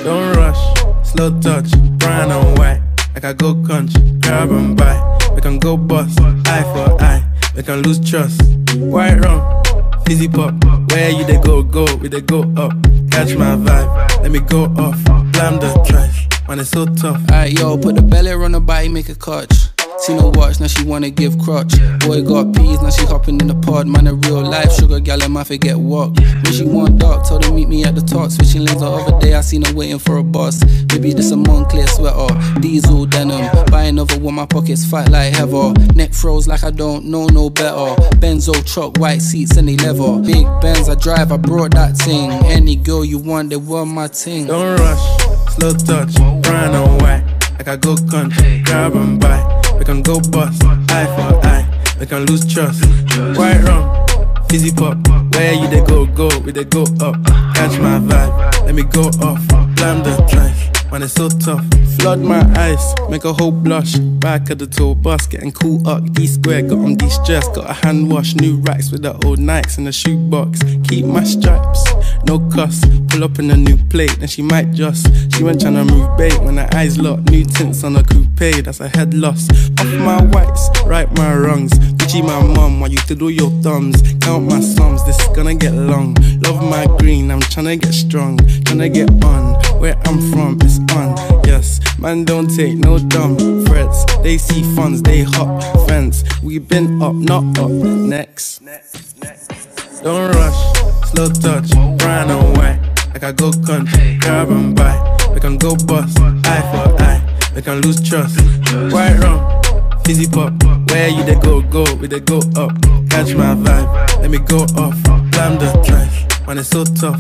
Don't rush, slow touch, brown and white. Like I go country, grab and buy. We can go bust, eye for eye. We can lose trust. White rum, fizzy pop. Where you they go, we they go up. Catch my vibe, let me go off. Blam the trash, man it's so tough. Alright yo, put the belly on the body, make a clutch. Seen her watch, now she wanna give crutch. Boy got peas, now she hopping in the pod. Man a real life sugar gal, and my forget walk. When she want dark, told her meet me at the top. Switching lanes the other day, I seen her waiting for a bus. Maybe this a Moncler sweater, diesel denim. Buy another one, my pockets fat like heather. Neck froze like I don't know no better. Benzo truck, white seats and they leather. Big Benz I drive, I brought that thing. Any girl you want, they were my thing. Don't rush, slow touch, brown and white. Like I go country, grab and buy. We can go bust, eye for eye. We can lose trust. White rum, fizzy pop. Where you they go, we they go up. Catch my vibe, let me go off. Blam the trash, man it's so tough. Flood my eyes, make a whole blush. Back of the tour bus, getting cool up. D-square, got on de-stress. Got a hand wash, new racks with the old Nikes in the shoebox. Keep my stripes, no cuss. Pull up in a new plate, then she might just. She went tryna move bait when her eyes locked. New tints on a coupe, that's a head loss. Off my whites, right my wrongs. Gucci my mum, while you do your thumbs. Count my sums, this is gonna get long. Love my green, I'm tryna get strong. Tryna get on, where I'm from, it's on. Yes, man don't take no dumb threats. They see funds, they hop fence. We been up, not up, next. Don't rush, slow touch, brown and white. Like I go country, grab and buy. We can go bust, eye for eye. We can lose trust. White rum, fizzy pop. Where you they go, we they go up. Catch my vibe, let me go off. Blam the trash, man it's so tough.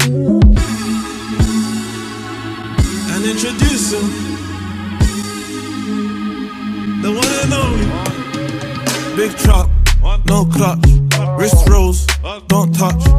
And introducing the one and only. Big truck, no clutch. Wrist rolls, don't touch.